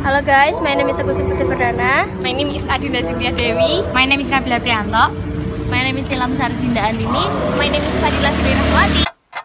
Hello guys, my name is Agustin Putri P. My name is Adinda Cynthia. My name is Nabila Apriyanto. My name is Nilamsari Dinda A. My name is Fadhilah Firly R.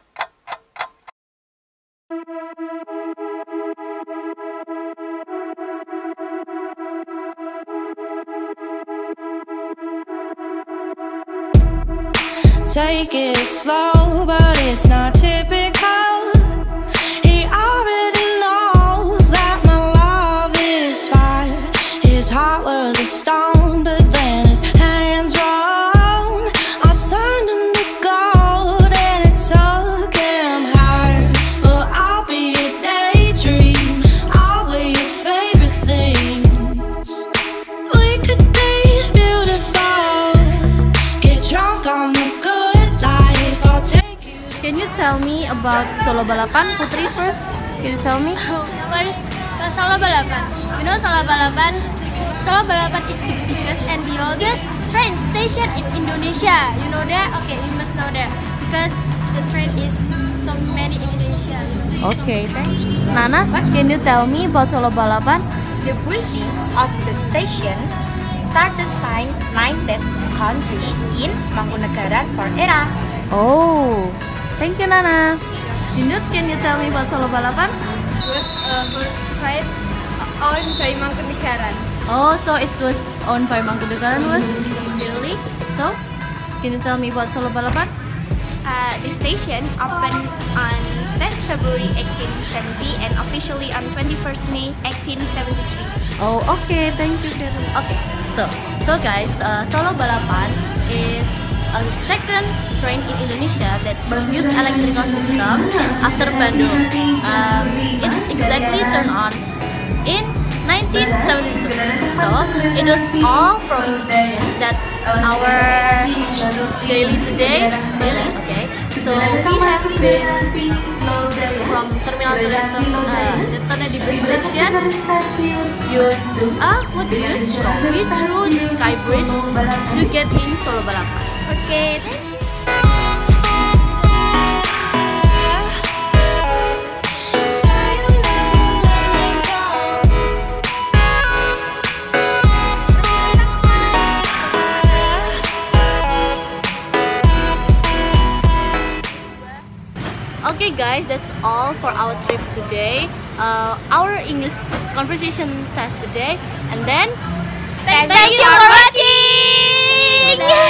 Take it slow, but it's not typical. He already knows that my love is fire. His heart was a stone, but then his hands rolled. I turned him to gold and it took him higher. Well, I'll be a daydream, I'll wear your favorite things. We could be beautiful, get drunk on the good life. I'll take you. Can you tell me about Solo Balapan, Putri first? Can you tell me? What is Solo Balapan? You know Solo Balapan? Solo Balapan is the biggest and the oldest train station in Indonesia. You know that? Okay, you must know that because the train is so many in Indonesia. Okay, thanks. Nana, can you tell me about Solo Balapan? The buildings of the station started sign 19th country in Mangkunegaran for era. Oh, thank you, Nana. Jindut, can you tell me about Solo Balapan? Was ride owned by Mangkunegaran. Oh, so it was owned by Mangkunegaran was? Really? So, can you tell me about Solo Balapan? The station opened on 10th February 1870 and officially on 21st May 1873. Oh, okay. Thank you, Karen. Okay, so guys, Solo Balapan is a second train in Indonesia that use electrical system after Bandung. It's exactly turned on in 1972. So it was all from that our daily today. Okay. So we have been from terminal to Tirtonadi Bus station. Use probably through the skybridge to get in Solo Balapan. Okay, thank you. Okay guys, that's all for our trip today. Our English conversation test today, and then Thank you for watching.